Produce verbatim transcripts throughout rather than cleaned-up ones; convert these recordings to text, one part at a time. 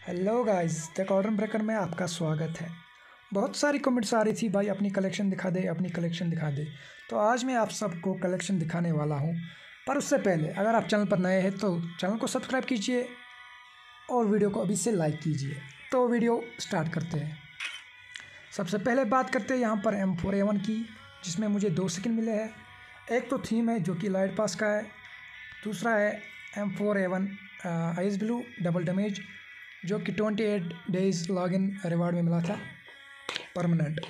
Hello guys, the corner breaker में आपका स्वागत है। बहुत सारी कमेंट्स आ रही थी, भाई अपनी कलेक्शन दिखा दे अपनी कलेक्शन दिखा दे। तो आज मैं आप सबको कलेक्शन दिखाने वाला हूं। पर उससे पहले अगर आप चैनल पर नए हैं तो चैनल को सब्सक्राइब कीजिए और वीडियो को अभी से लाइक कीजिए। तो वीडियो स्टार्ट करते हैं। सबसे पहले बात करते हैं यहाँ पर एम फोर ए वन की, जिसमें मुझे दो स्किन मिले हैं। एक तो थीम है जो कि लाइट पास का है, दूसरा है M four A one ice blue double damage, जो कि अट्ठाईस डेज़ लॉगिन रिवार्ड में मिला था परमानेंट।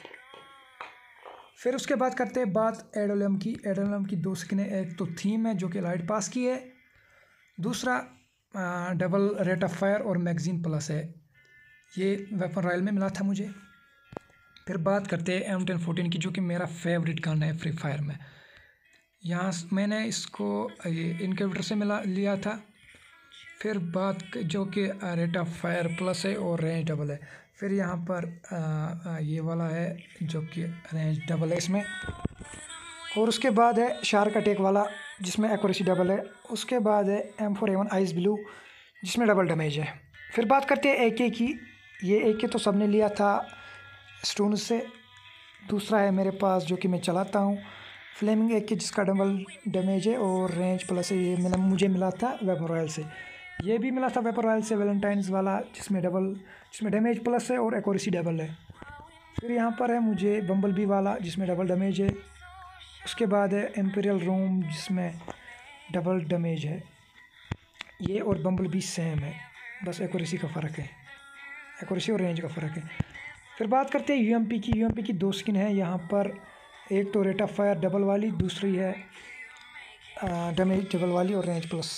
फिर उसके बाद करते हैं बात एडोलम की। एडोलम की दो स्किनें, एक तो थीम है जो कि लाइट पास की है, दूसरा डबल रेट ऑफ फायर और मैगजीन प्लस है। ये वेपन रॉयल में मिला था मुझे। फिर बात करते हैं एम टेन फोर्टीन की, जो कि मेरा फेवरेट गन है फ्री फायर में। यहाँ मैंने इसको इनक्यूबेटर से मिला लिया था। फिर बात जो कि रेट ऑफ फायर प्लस है और रेंज डबल है। फिर यहाँ पर आ, आ, ये वाला है जो कि रेंज डबल है इसमें। और उसके बाद है शार्क अटैक वाला, जिसमें एक्यूरेसी डबल है। उसके बाद है M four A one ice blue, जिसमें डबल डैमेज है। फिर बात करते हैं ए के की। ये ए के तो सबने लिया था स्टोन से। दूसरा है मेरे पास जो कि मैं चलाता हूँ फ्लेमिंग ए के, जिसका डबल डैमेज है और रेंज प्लस है। ये मिला मुझे मिला था वेपन रॉयल से। ये भी मिला था वेपन रॉयल से वैलेंटाइन्स वाला, जिसमें डबल जिसमें डैमेज प्लस है और एक्यूरेसी डबल है। फिर यहाँ पर है मुझे बम्बल बी वाला, जिसमें डबल डैमेज है। उसके बाद है एम्पीरियल रूम, जिसमें डबल डैमेज है। ये और बम्बल बी सेम है, बस एक्यूरेसी का फ़र्क है, एक्यूरेसी और रेंज का फ़र्क है। फिर बात करते हैं यू एम पी की। यू एम पी की दो स्किन है यहाँ पर, एक तो रेट ऑफ फायर डबल वाली, दूसरी है डैमेज डबल वाली और range plus.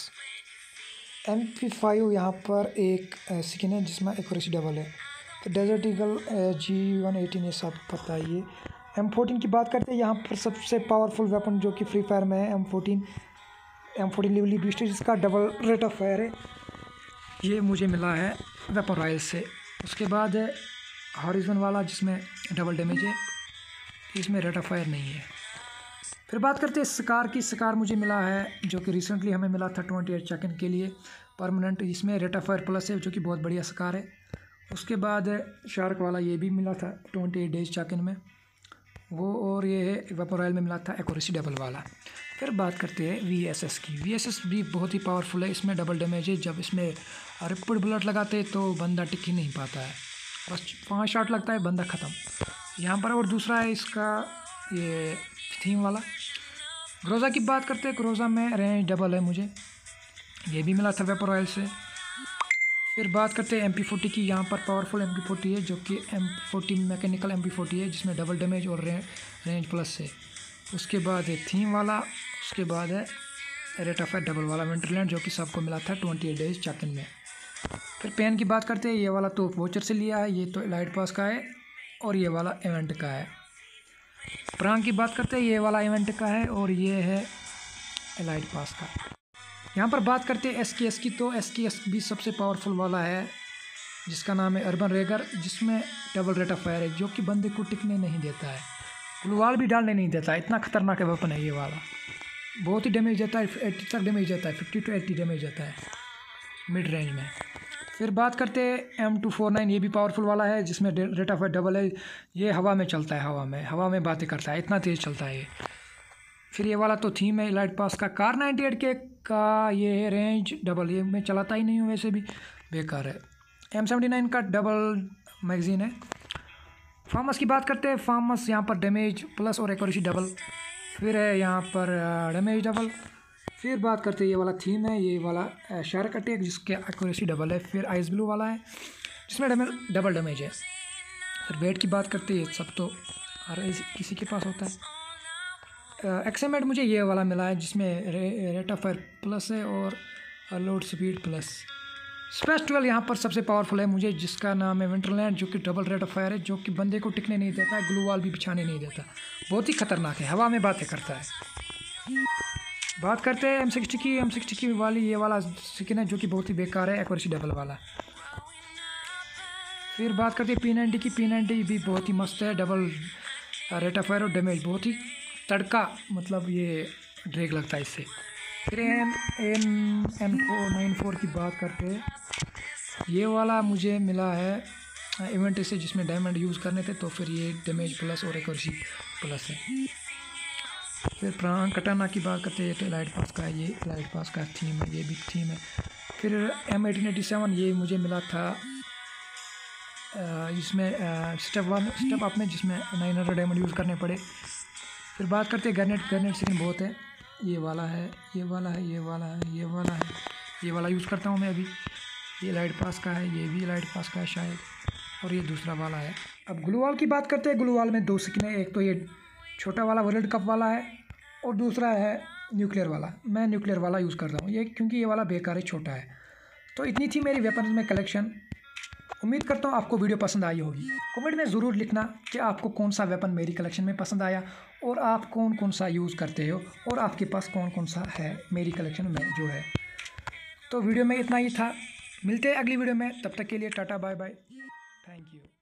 M P five यहाँ पर एक स्किन है जिसमें एक्यूरेसी डबल है। तो desert eagle G one eighteen, ये सब पता है। ये एम फोर्टीन की बात करते हैं, यहाँ पर सबसे पावरफुल वेपन जो कि फ्री फायर में है M fourteen M fourteen lovely beast है, जिसका डबल रेट ऑफ फायर है। ये मुझे मिला है वेपन रॉयल से। उसके बाद है हॉरिजन वाला, जिसमें डबल डैमेज है, इसमें रेट ऑफ फायर नहीं है। फिर बात करते हैं स्कार की। स्कार मुझे मिला है जो कि रिसेंटली हमें मिला था अट्ठाईस सेकंड के लिए परमानेंट। इसमें रेट ऑफ फायर प्लस है, जो कि बहुत बढ़िया स्कार है। उसके बाद शार्क वाला, ये भी मिला था अट्ठाईस डेज सेकंड में वो। और ये है वेपन रॉयल में मिला था एक्यूरेसी डबल वाला। फिर बात करते हैं वी एस एस की। वी एस एस भी बहुत ही पावरफुल है, इसमें डबल डैमेज है। जब इसमें रिपिड बुलेट लगाते तो बंदा टिक ही नहीं पाता है, बस पाँच शॉट लगता है बंदा ख़त्म यहाँ पर। और दूसरा है इसका ये थीम वाला। ग्रोज़ा की बात करते हैं, ग्रोज़ा में रेंज डबल है मुझे, ये भी मिला था वेपन रॉयल से। फिर बात करते हैं एम पी फोर्टी की। यहाँ पर पावरफुल एम पी फोर्टी है, जो कि M P forty mechanical M P forty है, जिसमें डबल डैमेज और रे, रेंज प्लस है। उसके बाद है थीम वाला। उसके बाद है रेट ऑफ फायर डबल वाला विंटरलैंड, जो कि सबको मिला था ट्वेंटी एट डेज चेक-इन में। फिर पेन की बात करते हैं, ये वाला तो वोचर से लिया है, ये तो लाइट पास का है और ये वाला इवेंट का है। प्रांग की बात करते हैं, ये वाला इवेंट का है और ये है लाइट पास का। यहाँ पर बात करते हैं एस के एस की। तो एस के एस भी सबसे पावरफुल वाला है, जिसका नाम है अर्बन रेगर, जिसमें डबल रेट ऑफ फायर है, जो कि बंदे को टिकने नहीं देता है, ग्लूवाल भी डालने नहीं देता है। इतना खतरनाक वेपन है ये वाला, बहुत ही डैमेज देता है, एट्टी तक डैमेज देता है, फिफ्टी टू एट्टी डैमेज देता है मिड रेंज में। फिर बात करते हैं एम टू फोर नाइन। ये भी पावरफुल वाला है, जिसमें रेट ऑफ फायर डबल है। ये हवा में चलता है, हवा में हवा में बातें करता है, इतना तेज़ चलता है ये। फिर ये वाला तो थीम है लाइट पास का। कार नाइन्टी एट के का ये है रेंज डबल, ये मैं चलाता ही नहीं हूँ, वैसे भी बेकार है। एम सेवेंटी नाइन का डबल मैगजीन है। फार्मस की बात करते हैं। फार्मस यहाँ पर डैमेज प्लस और एक्यूरेसी डबल। फिर है यहाँ पर डैमेज डबल। फिर बात करते हैं ये वाला थीम है, ये वाला शार्क अटैक, जिसके एक्यूरेसी डबल है। फिर आइस ब्लू वाला है, जिसमें डैमेज डबल डैमेज है। फिर वेट की बात करते हैं, सब तो हर किसी के पास होता है। एक्सएमेट मुझे ये वाला मिला है, जिसमें रे, रेट ऑफ फायर प्लस है और load speed plus. SPAS twelve यहाँ पर सबसे पावरफुल है मुझे, जिसका नाम है विंटरलैंड, जो कि डबल रेट ऑफ फायर है, जो कि बंदे को टिकने नहीं देता है, ग्लू वाल भी बिछाने नहीं देता, बहुत ही खतरनाक है, हवा में बातें करता है। बात करते हैं एम सिक्सटी की। एम सिक्सटी की वाली ये वाला स्किन है, जो कि बहुत ही बेकार है, एक्यूरेसी डबल वाला। फिर बात करते हैं पी नाइन्टी की। पी नाइन्टी भी बहुत ही मस्त है, डबल रेट ऑफ फायर और डैमेज, बहुत ही तड़का, मतलब ये ड्रैग लगता है इससे। फिर M M M four nine four की बात करते हैं, ये वाला मुझे मिला है इवेंट से जिसमें डायमंड यूज़ करने थे, तो फिर ये डैमेज प्लस और एक्यूरेसी प्लस है। फिर प्राण कटाना की बात करते हैं तो लाइट पास का है, ये लाइट पास का थीम है, ये भी थीम है। फिर एम एटीन एटी सेवन ये मुझे मिला था इसमें स्टेप वन स्टेप अप में, जिसमें नाइन हंड्रेड डायमंड यूज़ करने पड़े। फिर बात करते हैं गर्नेट गर्नेट स्किन बहुत है, ये वाला है, ये वाला है, ये वाला है, ये वाला है, ये वाला यूज़ करता हूँ मैं अभी। ये लाइट पास का है, ये भी लाइट पास का है शायद, और ये दूसरा वाला है। अब ग्लूवाल की बात करते हैं। ग्लूवाल में दो स्किन है, एक तो ये छोटा वाला वर्ल्ड कप वाला है और दूसरा है न्यूक्लियर वाला। मैं न्यूक्लियर वाला यूज़ कर रहा हूँ ये, क्योंकि ये वाला बेकार है, छोटा है। तो इतनी थी मेरी वेपन्स में कलेक्शन। उम्मीद करता हूँ आपको वीडियो पसंद आई होगी। कमेंट में ज़रूर लिखना कि आपको कौन सा वेपन मेरी कलेक्शन में पसंद आया और आप कौन कौन सा यूज़ करते हो और आपके पास कौन कौन सा है मेरी कलेक्शन में जो है। तो वीडियो में इतना ही था, मिलते हैं अगली वीडियो में, तब तक के लिए tata bye bye, thank you.